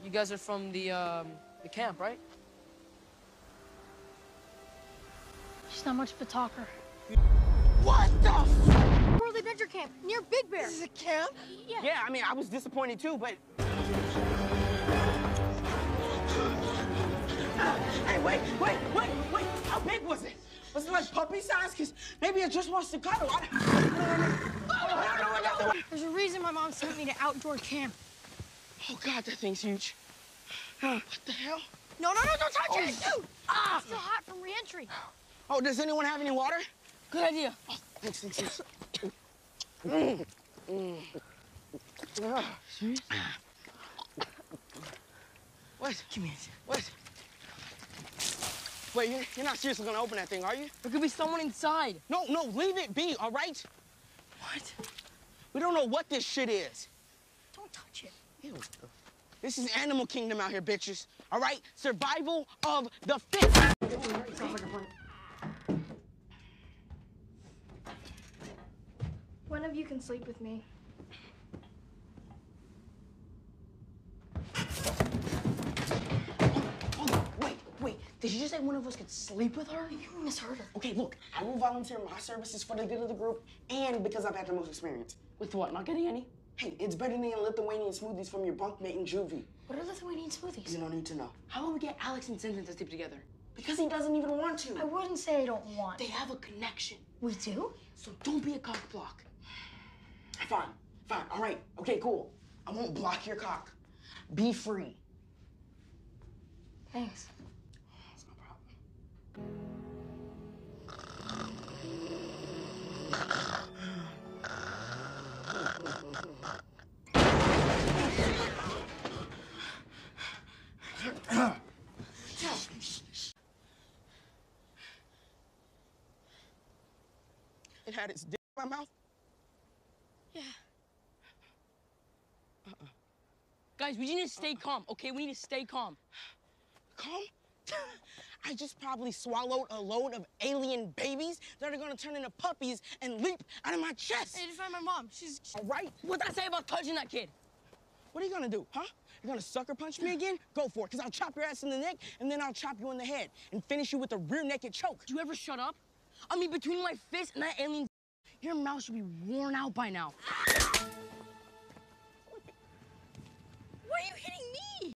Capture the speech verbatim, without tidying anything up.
You guys are from the, um, the camp, right? She's not much of a talker. What the f? World Adventure Camp, near Big Bear. This is a camp? Yeah. Yeah, I mean, I was disappointed too, but... Hey, wait, wait, wait, wait. How big was it? Was it like puppy size? Because maybe it just wants to cuddle. I don't know another one. There's a reason my mom sent me to outdoor camp. Oh, God, that thing's huge. What the hell? No, no, no, don't touch Oh. it! Dude! Ah! It's still hot from re-entry. Oh, does anyone have any water? Good idea. Oh, thanks, thanks, thanks. Mm. Mm. Ah. Serious? What? Give me it. What? Wait, you're, you're not seriously gonna open that thing, are you? There could be someone inside. No, no, leave it be, all right? What? We don't know what this shit is. Don't touch it. Ew. This is Animal Kingdom out here, bitches. All right? Survival of the fittest. Sounds like a plan. One of you can sleep with me. Hold on, wait, wait. Did you just say one of us could sleep with her? You misheard her. Okay, look, I will volunteer my services for the good of the group and because I've had the most experience. With what? Not getting any? Hey, it's better than Lithuanian smoothies from your bunkmate in juvie. What are Lithuanian smoothies? You don't need to know. How about we get Alex and Cynthia to sleep together? Because he doesn't even want to. I wouldn't say I don't want. They have a connection. We do? So don't be a cock block. Fine, fine, all right, okay, cool. I won't block your cock. Be free. Thanks. That's no problem. It had its dick in my mouth? Yeah. Uh-uh. Guys, we need to stay calm, okay? We need to stay calm. Calm? I just probably swallowed a load of alien babies that are gonna turn into puppies and leap out of my chest. I need to find my mom. She's... All right? What'd I say about touching that kid? What are you gonna do, huh? You're gonna sucker punch me again? Go for it, because I'll chop your ass in the neck, and then I'll chop you in the head and finish you with a rear naked choke. Do you ever shut up? I mean, between my fist and that alien, your mouth should be worn out by now.